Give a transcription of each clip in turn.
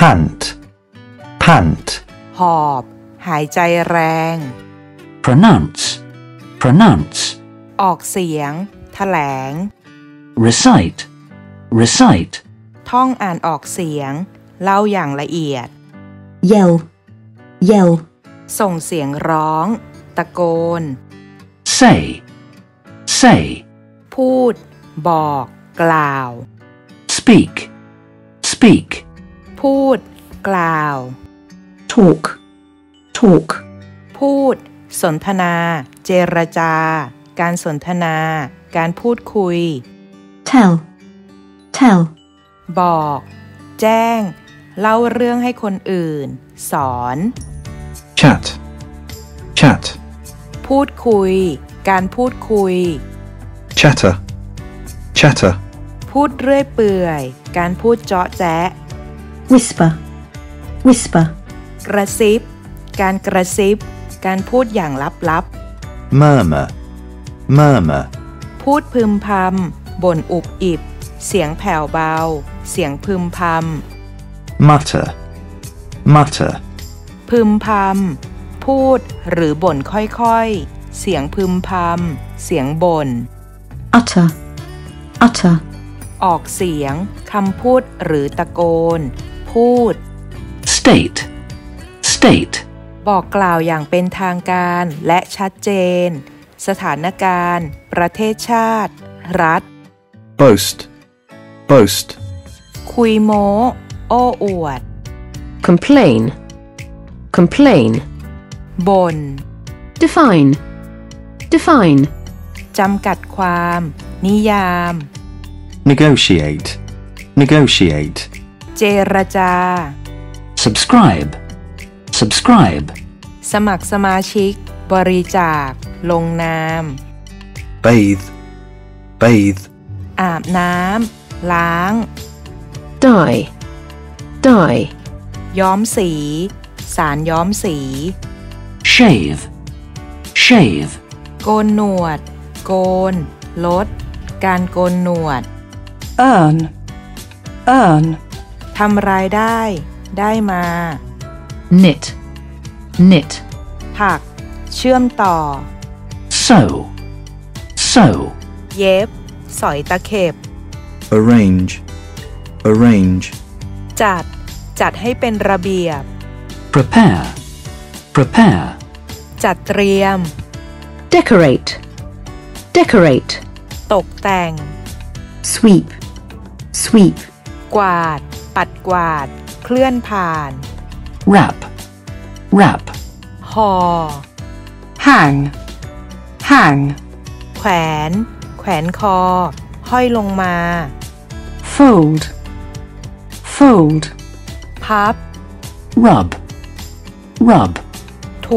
pant, pant. หอบหายใจแรง pronounce, pronounce. ออกเสียงแถลง recite, recite. ท่องอ่านออกเสียงเล่าอย่างละเอียด yell, yell. ส่งเสียงร้องตะโกน say, say. พูดบอกกล่าว speak, speak. พูดกล่าว talk, talk. พูดสนทนาเจรจาการสนทนาการพูดคุย tell, tell. บอกแจ้งเล่าเรื่องให้คนอื่นสอน chat, chat. พูดคุยการพูดคุย chatter, chatter. พูดเรื่อยเปื่อยการพูดเจาะแจ๊ะ whisper, whisper. กระซิบการกระซิบการพูดอย่างลับ murmur, murmur. ๆพูดพึมพำบ่นอุบอิบเสียงแผ่วเบาเสียงพึมพำ mutter, mutter. พึมพำพูดหรือบ่นค่อยๆเสียงพึมพำเสียงบ่น utter, utter. ออกเสียงคำพูดหรือตะโกนพูด state, state. บอกกล่าวอย่างเป็นทางการและชัดเจนสถานการณ์ประเทศชาติรัฐ boast, boast. คุยโม้โอ้อวด complain, complain. บ่น define, define. จำกัดความนิยาม negotiate, negotiate. เจรจา subscribe, subscribe. สมัครสมาชิกบริจาคลงนาม bathe, bathe. อาบน้ำล้าง dye, dye. ย้อมสีสารย้อมสี shave, shave. โกนหนวดโกนลดการโกนหนวด earn, earn. ทำรายได้ได้มา knit, knit. ถักเชื่อมต่อ sew, sew. เย็บสอยตะเข็บ arrange, arrange. จัดให้เป็นระเบียบ prepare, prepare. จัดเตรียม decorate, decorate. ตกแต่ง sweep, sweep. กวาดปัดกวาดเคลื่อนผ่าน wrap, wrap. ห่อ hang, hang. แขวนคอห้อยลงมา fold, fold. พับ rub, rub. ถู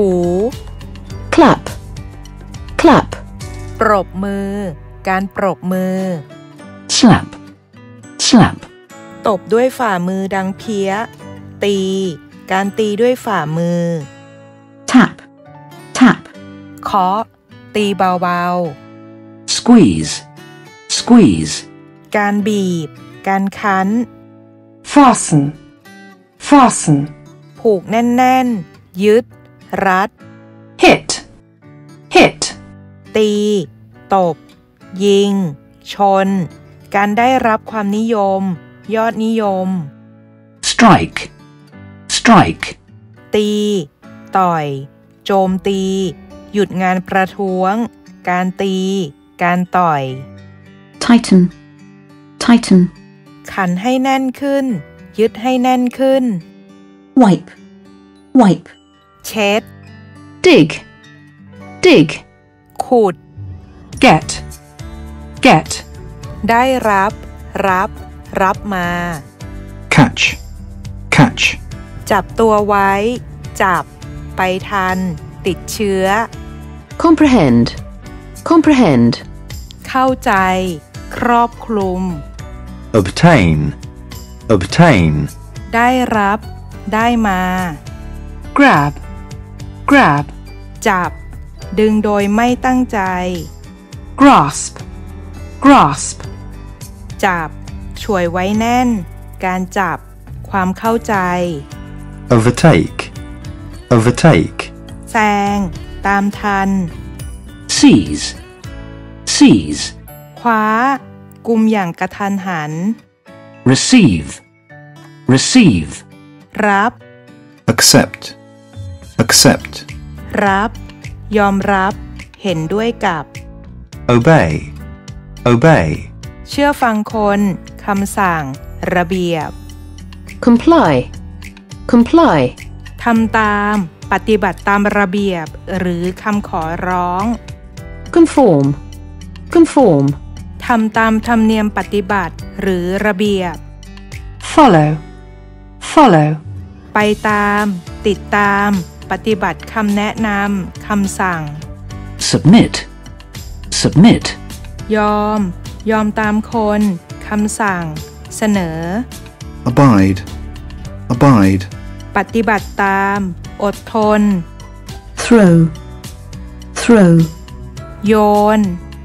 clap, clap. ปรบมือการปรบมือ slap, slap. ตบด้วยฝ่ามือดังเพี้ยตีการตีด้วยฝ่ามือ tap, tap. เคาะตีเบา squeeze, squeeze. ๆการบีบการคั้น fasten, fasten. ผูกแน่นๆยึดรัด hit, hit. ตีตบยิงชนการได้รับความนิยมยอดนิยม strike, strike. ตีต่อยโจมตีหยุดงานประท้วงการตีการต่อย tighten, tighten. ขันให้แน่นขึ้นยึดให้แน่นขึ้น wipe, wipe. เช็ด dig, dig. ขุด get, get. ได้รับมา catch, catch. จับตัวไว้จับไปทันติดเชื้อ comprehend, comprehend. เข้าใจครอบคลุม obtain, obtain. ได้รับได้มา grab, grab. จับดึงโดยไม่ตั้งใจ grasp, grasp. จับฉวยไว้แน่นการจับคความเข้าใจ overtake, overtake, แซงตามทัน seize, seize, คว้ากุมอย่างกระทันหัน receive, receive, รับ accept, accept, รับ ยอมรับ เห็นด้วยกับ obey, obey, เชื่อฟังคนคำสั่ง ระเบียบ comply, comply, ทำตามปฏิบัติตามระเบียบหรือคำขอร้อง conform, conform, ทำตามธรรมเนียมปฏิบัติหรือระเบียบ follow, follow, ไปตามติดตามปฏิบัติคำแนะนำคำสั่ง submit, submit, ยอมตามคนคำสั่ง เสนอ abide, abide, ปฏิบัติตามอดทน throw, throw, โยน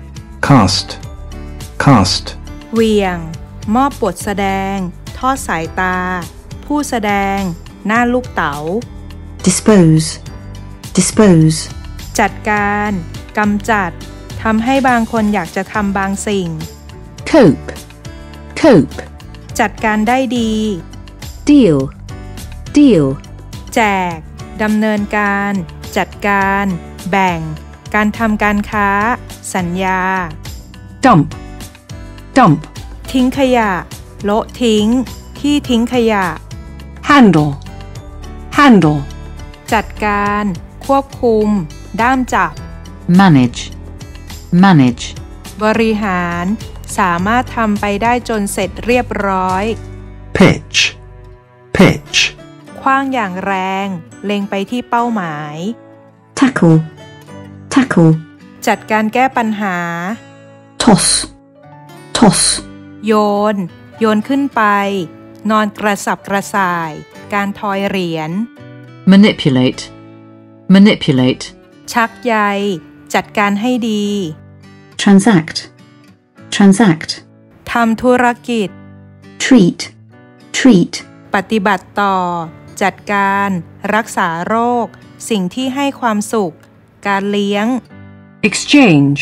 cast, cast, เหวี่ยง มอบบทแสดง ทอดสายตา ผู้แสดง หน้าลูกเต๋า dispose, dispose, จัดการกำจัดทำให้บางคนอยากจะทำบางสิ่ง cope, cope, จัดการได้ดี deal, deal, แจกดำเนินการ จัดการ แบ่ง การทำการค้า สัญญา dump, dump, ทิ้งขยะ โละทิ้ง ที่ทิ้งขยะ handle, handle, จัดการ ควบคุม ด้ามจับ manage, manage, บริหาร สามารถทำไปได้จนเสร็จเรียบร้อย pitch, pitch, ขว้างอย่างแรง เล็งไปที่เป้าหมาย tackle, tackle, จัดการแก้ปัญหา toss, toss, โยนขึ้นไป นอนกระสับกระส่าย การทอยเหรียญ manipulate, manipulate, ชักใย จัดการให้ดี transact, transact, ทำธุรกิจ treat, treat, ปฏิบัติต่อ จัดการ รักษาโรค สิ่งที่ให้ความสุข การเลี้ยง exchange,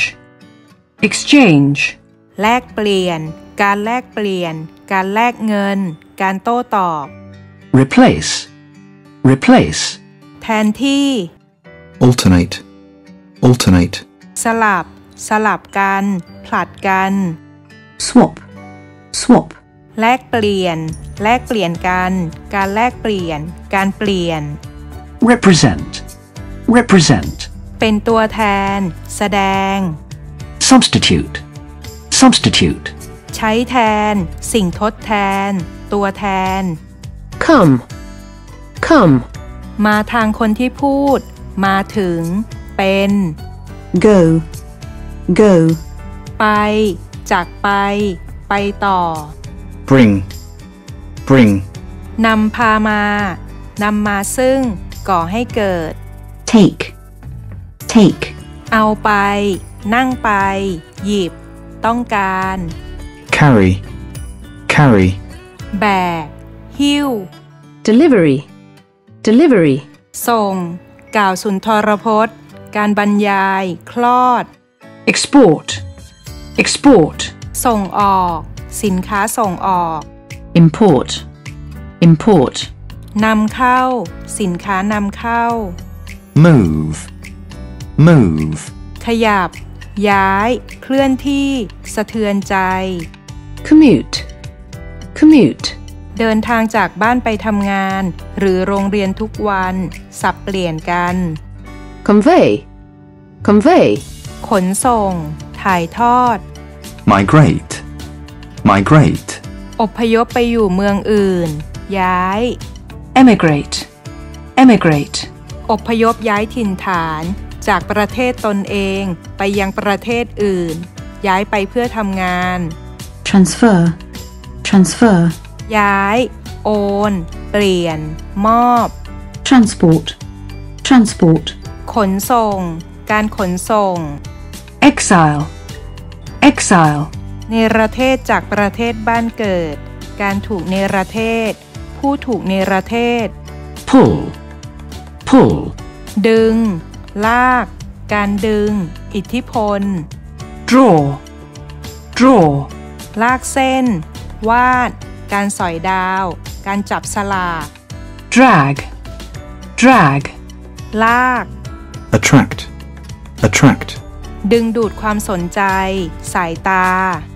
exchange, แลกเปลี่ยน การแลกเปลี่ยน การแลกเงิน การโต้ตอบ replace, replace, แทนที่ alternate, alternate, สลับกัน ผลัดกัน swap, swap, แลกเปลี่ยนกัน การแลกเปลี่ยน การเปลี่ยน represent, represent, เป็นตัวแทน แสดง substitute, substitute, ใช้แทน สิ่งทดแทน ตัวแทน come, come, มาทางคนที่พูด มาถึง เป็น go, go, ไป จากไป ไปต่อ bring, bring, นำพานำมาซึ่ง ก่อให้เกิด take, take, เอาไป นั่งไป หยิบ ต้องการ carry, carry, แบก หิ้ว delivery, delivery, ส่ง กล่าวสุนทรพจน์ การบรรยาย คลอด export, export, ส่งออก สินค้าส่งออก import, import, นำเข้า สินค้านำเข้า move, move, ขยับ ย้าย เคลื่อนที่ สะเทือนใจ commute, commute, เดินทางจากบ้านไปทำงาน หรือโรงเรียนทุกวัน สับเปลี่ยนกัน convey, convey, ขนส่ง ถ่ายทอด migrate, migrate, อพยพไปอยู่เมืองอื่น ย้าย emigrate, emigrate, อพยพย้ายถิ่นฐาน จากประเทศตนเองไปยังประเทศอื่น ย้ายไปเพื่อทำงาน transfer, transfer, ย้าย โอน เปลี่ยน มอบ transport, transport, ขนส่ง การขนส่ง exile, exile, เนรเทศจากประเทศบ้านเกิด การถูกเนรเทศ ผผู้ถูกเนรเทศ pull, pull, ดึง ลาก การดึง อิทธิพล draw, draw, ลากเส้น วาด การสอยดาว การจับสลาก drag, drag, ลาก attract, attract, ดึงดูดความสนใจ สายตา